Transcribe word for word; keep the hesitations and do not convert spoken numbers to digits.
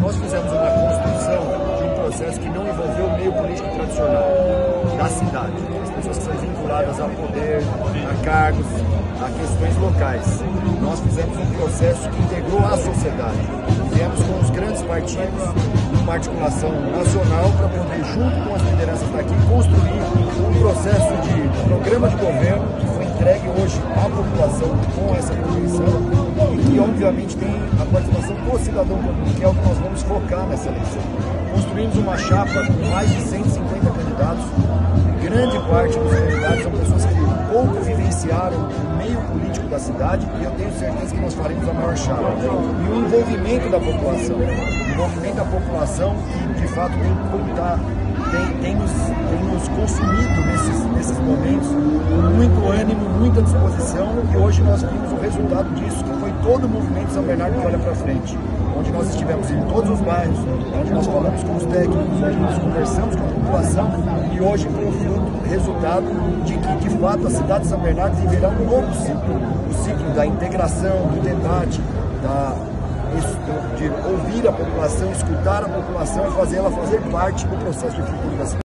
nós fizemos uma construção de um processo que não envolveu o meio político tradicional da cidade, as pessoas que são vinculadas a poder, a cargos, a questões locais. Nós fizemos um processo que integrou a sociedade. Viemos com os grandes partidos, numa articulação nacional, para poder, junto com as lideranças daqui, construir um processo de programa de governo que foi entregue hoje à população com essa convenção e que, obviamente, tem a participação do cidadão comum, que é o que nós vamos focar nessa eleição. Construímos uma chapa com mais de cento e cinquenta candidatos. Grande parte dos candidatos são pessoas que pouco vivenciaram o meio político da cidade e eu tenho certeza que nós faremos a maior chapa. E o envolvimento da população, o envolvimento da população que de fato tem, tá, tem, tem, nos, tem nos consumido nesses, nesses momentos com muito ânimo, muita disposição, e hoje nós vimos o resultado disso, que foi todo o movimento São Bernardo que olha para frente, onde nós estivemos em todos os bairros, onde nós falamos com os técnicos, onde nós conversamos com a população, e hoje foi o fruto, resultado de que, de fato, a cidade de São Bernardo viverá um novo ciclo, o ciclo da integração, do debate, da, de ouvir a população, escutar a população e fazer ela fazer parte do processo de futuro da cidade.